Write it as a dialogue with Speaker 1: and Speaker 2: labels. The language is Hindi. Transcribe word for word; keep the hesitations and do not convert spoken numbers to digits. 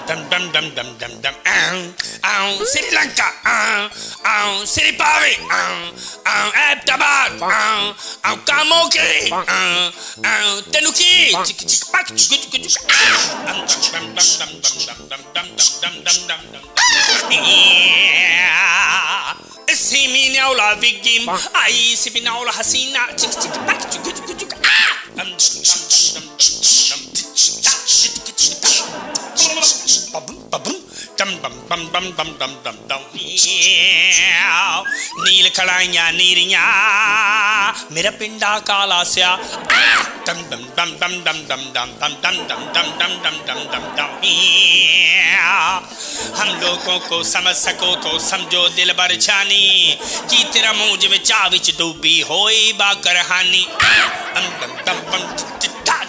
Speaker 1: dum dum dum dum dum dum. Ow, ow, Sri Lanka. Ow, ow, Sri Pavi. Ow, ow, Ahmedabad. Ow, ow, Kamoki. Ow, ow, Tenuki. Chick chick pak chick chick chick. Dum dum dum dum dum dum dum dum dum dum dum dum. See me now, la victim. I see me now, la Hasina. Chick chick pak chick chick chick. Dum dum dum dum dum dum dum dum. नील कलाइयां नीरियां मेरा पिंडा काला स्या दम दम दम दम दम दम दम दम दम दम दम दम दम दम दम दम. हम लोगों को समझ सको तो समझो दिल भर जानी कि तेरा मुझ में चाविच डूबी होई बा करहानी. दम दम दम